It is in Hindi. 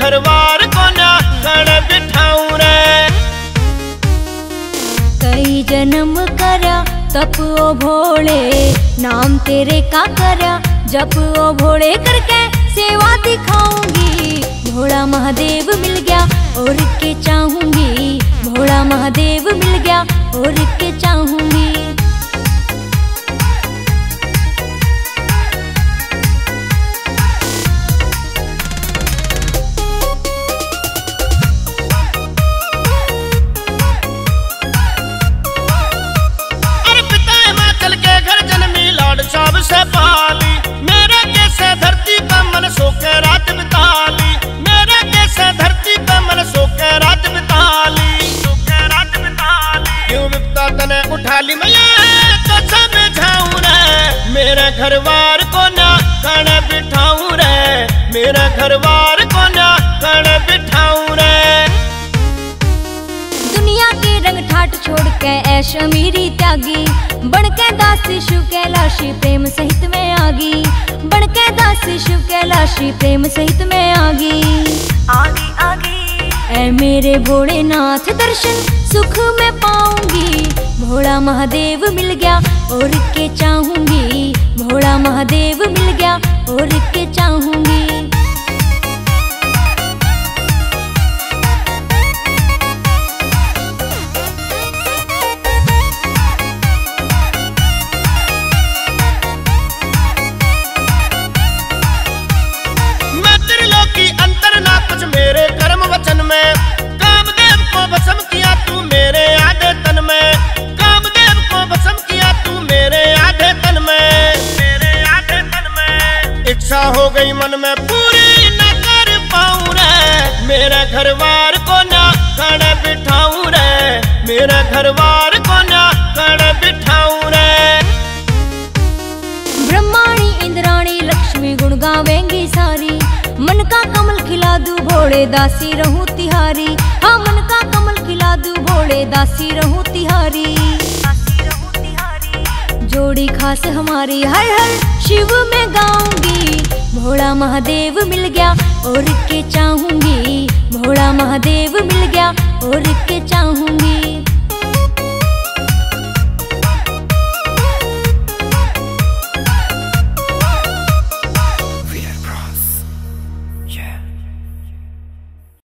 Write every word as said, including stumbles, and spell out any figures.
घरवार को ना कण बिठाऊं रे। कई जन्म करया तप ओ भोले, नाम तेरे का करया जप ओ भोले, करके सेवा दिखाऊंगी। भोला महादेव मिल गया और के चाहूंगी, भोला महादेव मिल गया और के चाहूंगी। सबसे पाली मेरे जैसे धरती पर मन सो के रात बिताली, मेरे जैसे धरती पर मन सो के रात बिताली, सो के रात बिताली। क्यों विपदा तने उठा ली मैया तो सब झाऊं रे, मेरे घरवार को ना कण बिठाऊं रे, मेरे घरवार को ना कण बिठाऊं रे। दुनिया के रंग ठाट छोड़ के ऐश अमीरी त्यागी, बनके दासी शिव कैलाशी प्रेम सहित में आगी, बनके दासी शिव कैलाशी प्रेम सहित में आगी, आगी आगी। ऐ मेरे भोलेनाथ दर्शन सुख में पाऊंगी, भोला महादेव मिल गया और के चाहूंगी, भोला महादेव मिल गया और के चाहूंगी। मेरे कर्म वचन में कामदेव को भस्म किया तू मेरे आधे तन में, कामदेव को भस्म किया तू मेरे आधे तन में, मेरे आधे तन में। इच्छा हो गई मन में पूरी न कर पाऊं रे, मेरे घरवार को ना कण बिठाऊं रे, मेरे घरवार को ना कण बिठाऊं रे। ब्रह्माणी इंद्राणी लक्ष्मी गुण गावेंगी सारी, मन का कमल खिला दूं भोले दासी रहूं तिहारी, हाँ मन का कमल खिला दूं भोले दासी रहूं तिहारी, दासी रहूं तिहारी। जोड़ी खास हमारी हर हर शिव में गाऊंगी, भोला महादेव मिल गया और के चाहूंगी, भोला महादेव मिल गया और के चाहूंगी।